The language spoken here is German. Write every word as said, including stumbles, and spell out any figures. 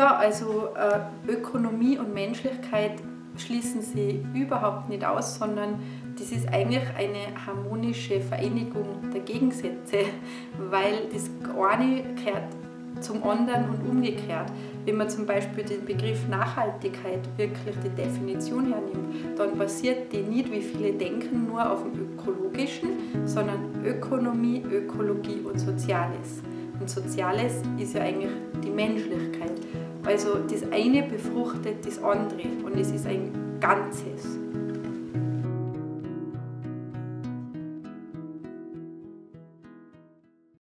Ja, also äh, Ökonomie und Menschlichkeit schließen sie überhaupt nicht aus, sondern das ist eigentlich eine harmonische Vereinigung der Gegensätze, weil das eine gehört zum anderen und umgekehrt. Wenn man zum Beispiel den Begriff Nachhaltigkeit wirklich die Definition hernimmt, dann basiert die nicht, wie viele denken, nur auf dem Ökologischen, sondern Ökonomie, Ökologie und Soziales. Und Soziales ist ja eigentlich die Menschlichkeit. Also das eine befruchtet das andere und es ist ein Ganzes.